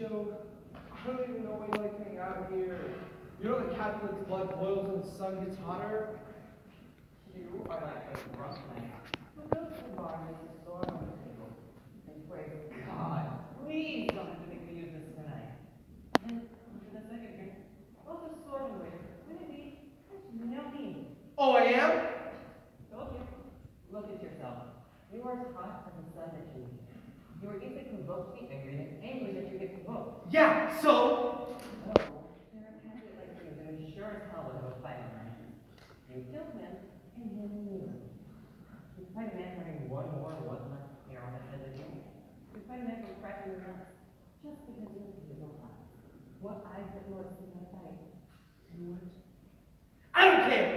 Cusio, I don't even know why you like hanging out here. You know the Catholic's blood boils when the sun gets hotter? You are like a drunk man who goes to the bar and makes a sword on the table and prays, God, please don't have to make me use this tonight. And for the second drink, both the sword and wit, when it be, there's no need. Oh, I am? Told you. Look at yourself. You are as hot as the sun that you need. You are easily provoked to be angry and angry that you get provoked. Yeah, so? No, there are candidates like you that are sure as hell would have a fight on their hands. You killed him, and him knew it. You fight a man having one more or one less hair on his head than you. You fight a man from cracking your nuts just because you look at his own eyes. What eyes that Lord see my fight? You what? I don't care!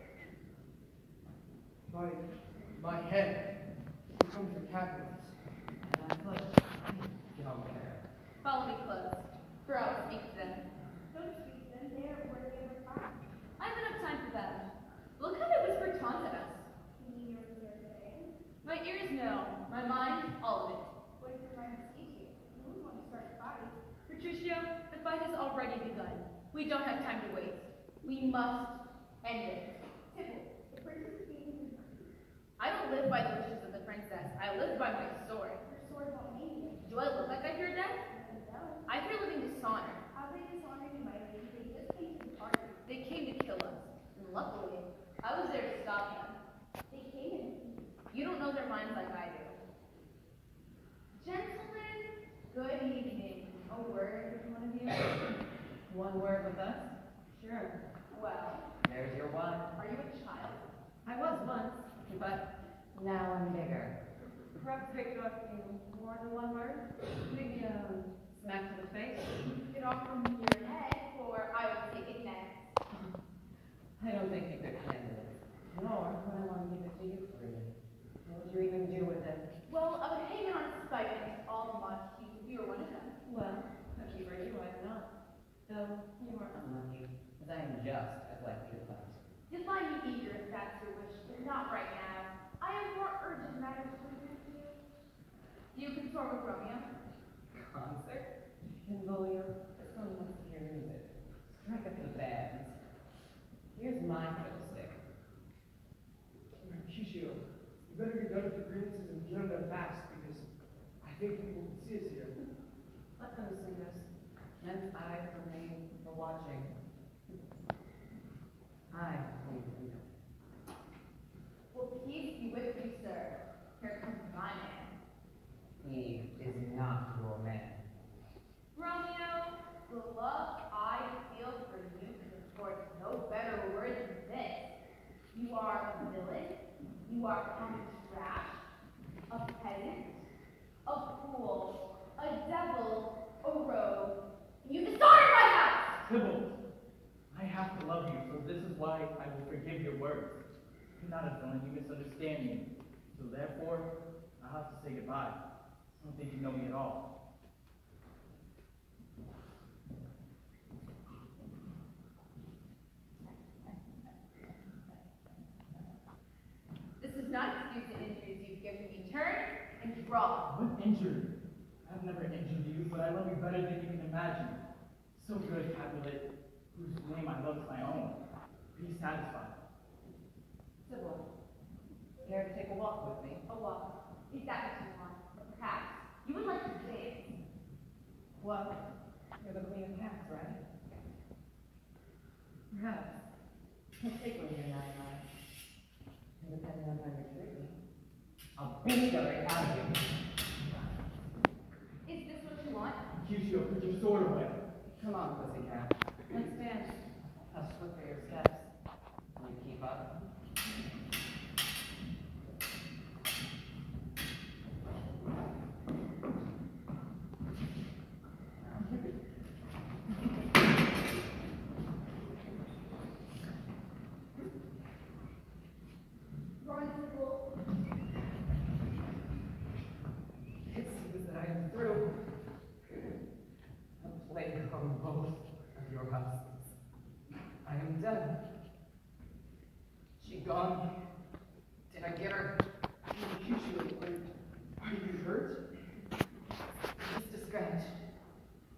My head becomes the Catholic's. And I'm like, I don't care. Follow me close, for I'll speak to them. Don't speak to them, they are worthy of a fire. I have enough time for that. Look how they whisper taunts at us. You mean your reserve? My ears know, my mind, all of it. What if your mind sees you? You wouldn't want to start a fight. Patricio, the fight has already begun. We don't have time to waste. We must end it. Tibble, the princess is being I don't live by the wishes of the princess. I live by my sword. your sword won't mean you. Do I look like I fear death? No. I fear living dishonor. How they dishonored you, my lady? They just came to the party. They came to kill us. And luckily, I was there to stop them. They came in. You don't know their minds like I do. Gentlemen, good evening. A word with one of you? One word with us? Sure. Well, There's your one. are you a child? I was once, but now I'm bigger. Perhaps Victor you more than one word? Maybe a smack to the face? Get off from your head, or I will take it next. I don't think you could handle it. Nor would I want to give it to you freely. What would you even do with it? Well, I would hang it on a spike against all the monkeys if you were one of them. Well, lucky for you, I'm not. Though you are unlucky, as I am just as likely to fight. You'll find me eager if that's your wish, but not right now. I have more urgent matters to attend to. Do you consort with Romeo? Concert? Benvolio, this one wants to hear music. Strike up the bands. Here's my fiddlestick. Cusio, you better get done with the grievances and get on there fast, because I think people can see us here. Let them see us, and I remain for watching. I need freedom. Well, peace be with you, sir. Here comes my man. He is not your man. Romeo, the love I feel for you supports no better word than this. You are a villain. You are common trash. A peasant. A fool. A devil. A rogue. You dishonored my house! Tybalt, I have to love you, so this is why I will forgive your words. You're not a villain, you misunderstand me. So therefore, I'll have to say goodbye. I don't think you know me at all. This is not excuse the injuries you've given me. Turn and draw. What injury? I've never injured you, but I love you better than you can imagine. So good, Capulet, whose name I love as my own. Be satisfied. Sybil, care to take a walk with me? A walk. Is that what you want? Perhaps you would like to dance. Well, you're the queen of cats, right? Perhaps. I'll take one here, Nine. And depending on how you treat me, I'll beat the right out of you. Is this what you want? Cusio, put your sword away. Come on, pussycat. Let's dance. How swift are your steps? Will you keep up? Run, Tibble. It seems that I am through. A plague on both of your houses. I am done. She gone. Did I get her? Cusio, are you hurt? Just a scratch.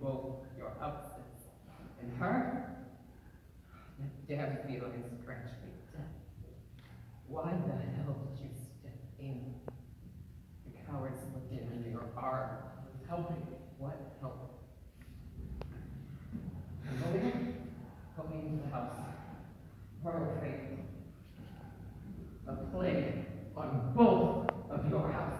both your houses. And her, that damn feeling scratched me dead. Why the hell did you step in? The coward slipped in under your arm. I was helping. What help? Romeo, help me into the house. Her fate. A plague on both of your houses.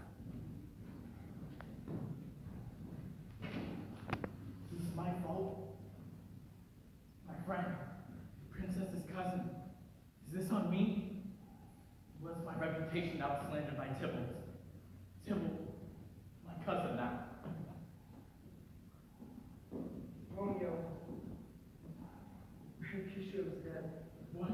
This is my fault. My friend, Princess's cousin. Is this on me? What's my reputation now slandered by Tybalt? Tybalt, my cousin now. Romeo. Mercutio's dead. What?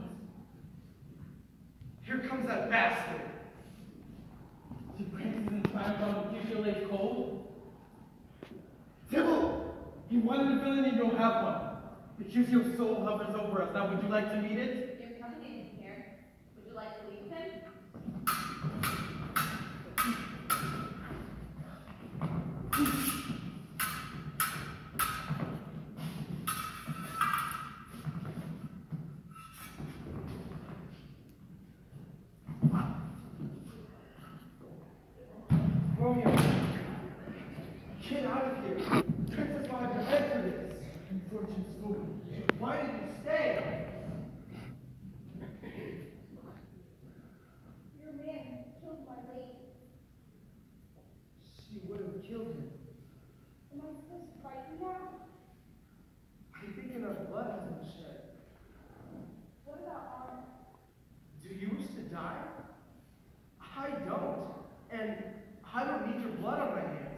Here comes that bastard. Did Princess and Triumph on Mercutio lays cold? Tybalt! He wanted a villain and you don't have one. Mercutio's soul hovers over us. Now would you like to meet it? You're coming in here. Would you like to leave him? Romeo. Get out of here. Princess wanted to beg for this. Unfortunate fool. Why did you stay? Your man killed my lady. She would have killed him. Am I supposed to fight you now? I think enough blood has been shed. What about honor? Do you wish to die? I don't. And I don't need your blood on my hands.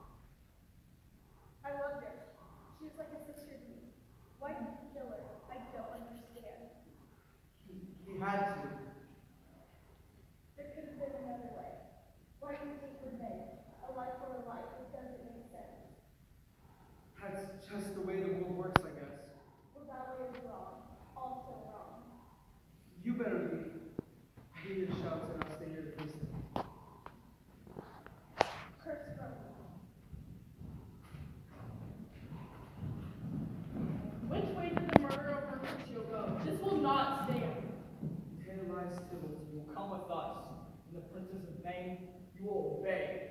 I loved her. She was like a sister to me. Why did you kill her? I don't understand. He had to. There could have been another way. Why do you take revenge? A life for a life. It doesn't make sense. That's just the way the world works, I guess. Well, that way is wrong. Also wrong. You better leave. I hear your shouts and I'll stay here to face them. Curse Romeo. Which way did the murder of Mercutio go? This will not stand. Tantalized Tybalt. You will come with us. In the princess's name, you will obey.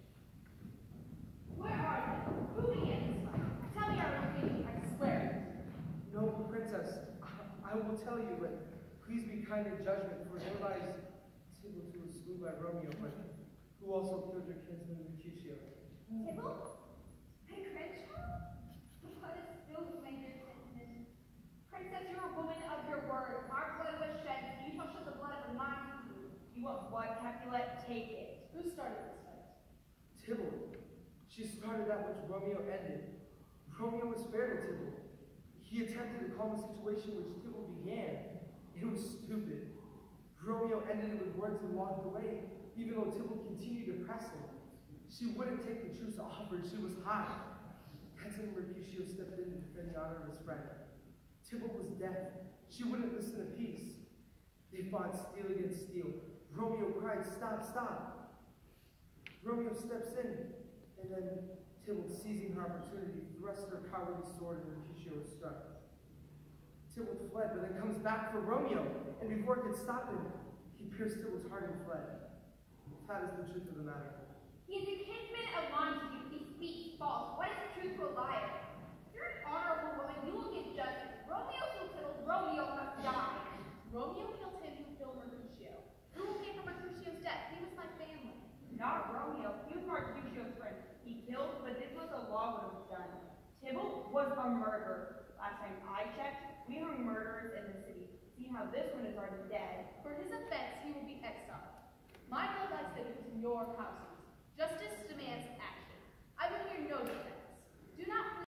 Where are they? Who began this fight? Tell me our location, I swear. No, Princess, I will tell you, but please be kind in judgment, for there lies Tybalt, who was slew by Romeo, but who also killed your kinsman Mercutio. Tybalt? Hey, Crenshaw? What is still my dear kinsman? Princess, you're a woman of your word. Our blood was shed. You shall shed the blood of mine. You want blood, Capulet? Take it. Who started this fight? Tybalt. She started that which Romeo ended. Romeo was fair to Tybalt. He attempted to calm a situation which Tybalt began. It was stupid. Romeo ended it with words and walked away, even though Tybalt continued to press him. She wouldn't take the truce offered. She was hot. That's when Mercutio stepped in to defend the honor of his friend. Tybalt was deaf. She wouldn't listen to peace. They fought steel against steel. Romeo cried, "Stop, stop." Romeo steps in, and then Tybalt, seizing her opportunity, thrust her cowardly sword and Mercutio was struck. Tybalt fled, but then comes back for Romeo, and before it could stop him, he pierced Tybalt's heart and fled. That is the truth of the matter. He is a kinsman of Montague. He speaks false. What is the truth to a liar? If you're an honorable woman, you will give justice. Romeo killed Tybalt. Romeo must die. Romeo killed him who killed Mercutio. Who will pay for Mercutio's death? He was my family. Not Romeo. He was Mercutio's friend. He killed, but this was a law would have done. Tybalt was a murderer. Last time I checked, we hung murderers in the city. See how this one is already dead. For his offense, he will be exiled. My blood lies hidden in your houses. Justice demands action. I will hear no defense. Do not